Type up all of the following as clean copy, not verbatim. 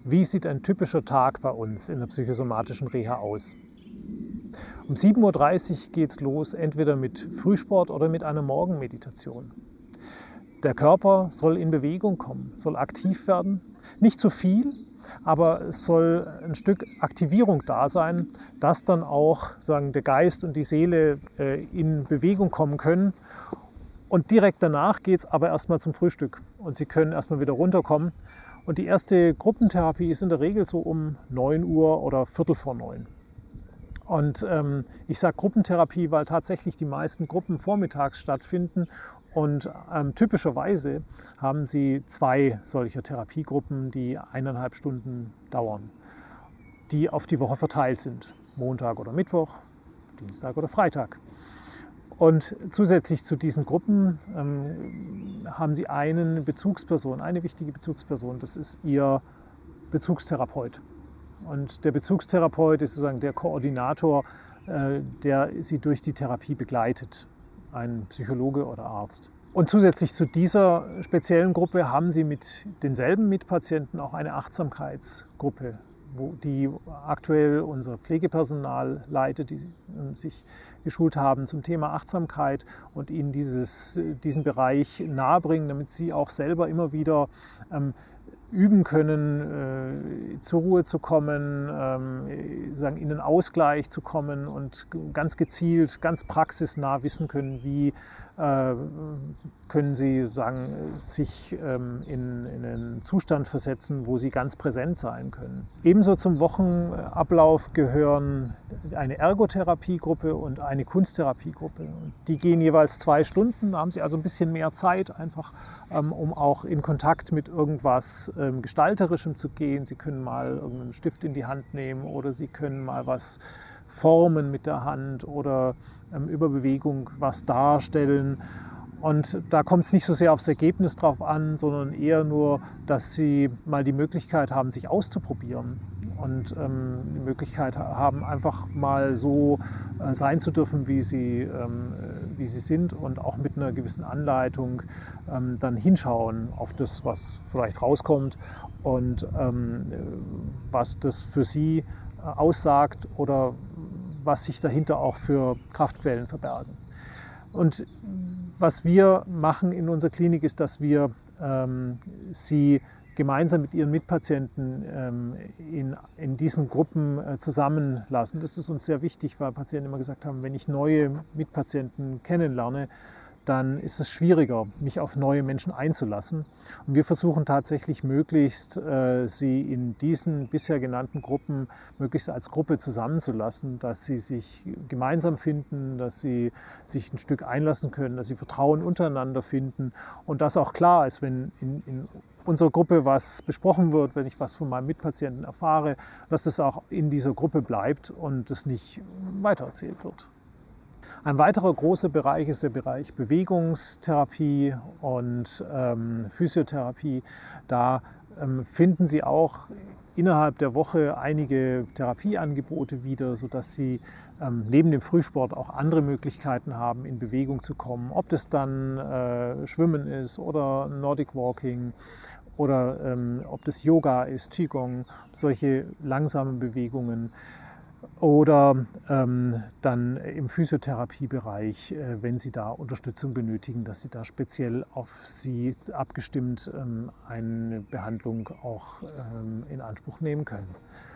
Wie sieht ein typischer Tag bei uns in der psychosomatischen Reha aus? Um 7:30 Uhr geht es los, entweder mit Frühsport oder mit einer Morgenmeditation. Der Körper soll in Bewegung kommen, soll aktiv werden. Nicht zu viel, aber es soll ein Stück Aktivierung da sein, dass dann auch der Geist und die Seele in Bewegung kommen können. Und direkt danach geht es aber erstmal zum Frühstück und Sie können erstmal wieder runterkommen. Und die erste Gruppentherapie ist in der Regel so um 9 Uhr oder Viertel vor 9. Und ich sage Gruppentherapie, weil tatsächlich die meisten Gruppen vormittags stattfinden. Und typischerweise haben Sie 2 solcher Therapiegruppen, die 1,5 Stunden dauern, die auf die Woche verteilt sind. Montag oder Mittwoch, Dienstag oder Freitag. Und zusätzlich zu diesen Gruppen haben Sie eine Bezugsperson, eine wichtige Bezugsperson, das ist Ihr Bezugstherapeut. Und der Bezugstherapeut ist sozusagen der Koordinator, der Sie durch die Therapie begleitet, ein Psychologe oder Arzt. Und zusätzlich zu dieser speziellen Gruppe haben Sie mit denselben Mitpatienten auch eine Achtsamkeitsgruppe, die aktuell unser Pflegepersonal leitet, die sich geschult haben zum Thema Achtsamkeit und Ihnen diesen Bereich nahebringen, damit Sie auch selber immer wieder üben können, zur Ruhe zu kommen, in den Ausgleich zu kommen und ganz gezielt, ganz praxisnah wissen können, wie können Sie sich in einen Zustand versetzen, wo Sie ganz präsent sein können. Ebenso zum Wochenablauf gehören eine Ergotherapiegruppe und eine Kunsttherapiegruppe. Die gehen jeweils 2 Stunden, da haben Sie also ein bisschen mehr Zeit, einfach um auch in Kontakt mit irgendwas Gestalterischem zu gehen. Sie können mal irgendeinen Stift in die Hand nehmen oder Sie können mal was formen mit der Hand oder über Bewegung was darstellen. Und da kommt es nicht so sehr aufs Ergebnis drauf an, sondern eher nur, dass Sie mal die Möglichkeit haben, sich auszuprobieren und die Möglichkeit haben, einfach mal so sein zu dürfen, wie Sie sind und auch mit einer gewissen Anleitung dann hinschauen auf das, was vielleicht rauskommt und was das für Sie aussagt oder was sich dahinter auch für Kraftquellen verbergen. Und was wir machen in unserer Klinik ist, dass wir sie gemeinsam mit ihren Mitpatienten in diesen Gruppen zusammenlassen. Das ist uns sehr wichtig, weil Patienten immer gesagt haben, wenn ich neue Mitpatienten kennenlerne, dann ist es schwieriger, mich auf neue Menschen einzulassen. Und wir versuchen tatsächlich möglichst, sie in diesen bisher genannten Gruppen möglichst als Gruppe zusammenzulassen, dass sie sich gemeinsam finden, dass sie sich ein Stück einlassen können, dass sie Vertrauen untereinander finden und dass auch klar ist, wenn in unserer Gruppe was besprochen wird, wenn ich was von meinem Mitpatienten erfahre, dass es auch in dieser Gruppe bleibt und es nicht weitererzählt wird. Ein weiterer großer Bereich ist der Bereich Bewegungstherapie und Physiotherapie. Da finden Sie auch innerhalb der Woche einige Therapieangebote wieder, sodass Sie neben dem Frühsport auch andere Möglichkeiten haben, in Bewegung zu kommen. Ob das dann Schwimmen ist oder Nordic Walking oder ob das Yoga ist, Qigong, solche langsamen Bewegungen. Oder dann im Physiotherapiebereich, wenn Sie da Unterstützung benötigen, dass Sie da speziell auf Sie abgestimmt eine Behandlung auch in Anspruch nehmen können.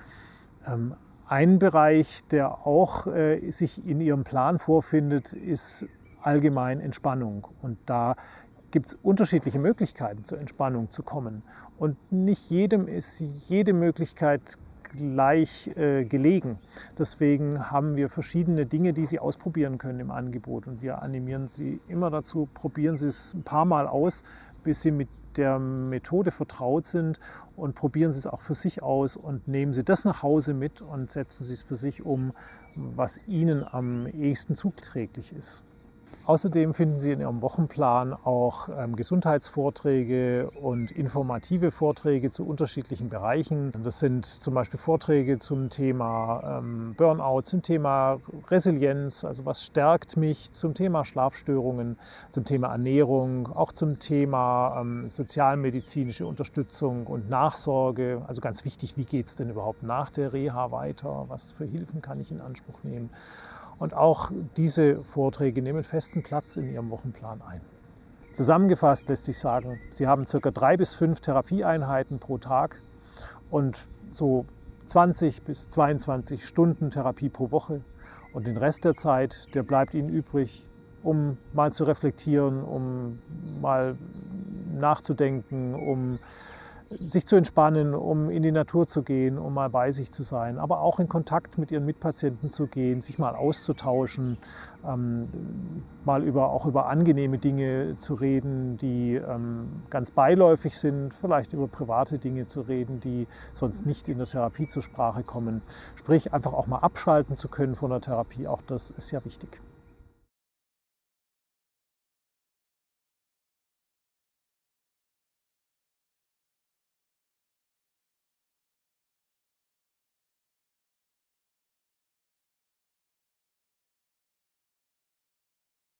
Ein Bereich, der auch sich in Ihrem Plan vorfindet, ist allgemein Entspannung. Und da gibt es unterschiedliche Möglichkeiten, zur Entspannung zu kommen. Und nicht jedem ist jede Möglichkeit gleich gelegen. Deswegen haben wir verschiedene Dinge, die Sie ausprobieren können im Angebot. Und wir animieren Sie immer dazu, probieren Sie es ein paar Mal aus, bis Sie mit der Methode vertraut sind und probieren Sie es auch für sich aus und nehmen Sie das nach Hause mit und setzen Sie es für sich um, was Ihnen am ehesten zuträglich ist. Außerdem finden Sie in Ihrem Wochenplan auch Gesundheitsvorträge und informative Vorträge zu unterschiedlichen Bereichen. Das sind zum Beispiel Vorträge zum Thema Burnout, zum Thema Resilienz, also was stärkt mich, zum Thema Schlafstörungen, zum Thema Ernährung, auch zum Thema sozialmedizinische Unterstützung und Nachsorge. Also ganz wichtig, wie geht es denn überhaupt nach der Reha weiter? Was für Hilfen kann ich in Anspruch nehmen? Und auch diese Vorträge nehmen festen Platz in Ihrem Wochenplan ein. Zusammengefasst lässt sich sagen, Sie haben ca. 3 bis 5 Therapieeinheiten pro Tag und so 20 bis 22 Stunden Therapie pro Woche. Und den Rest der Zeit, der bleibt Ihnen übrig, um mal zu reflektieren, um mal nachzudenken, um sich zu entspannen, um in die Natur zu gehen, um mal bei sich zu sein, aber auch in Kontakt mit Ihren Mitpatienten zu gehen, sich mal auszutauschen, mal auch über angenehme Dinge zu reden, die ganz beiläufig sind, vielleicht über private Dinge zu reden, die sonst nicht in der Therapie zur Sprache kommen. Sprich, einfach auch mal abschalten zu können von der Therapie, auch das ist ja wichtig.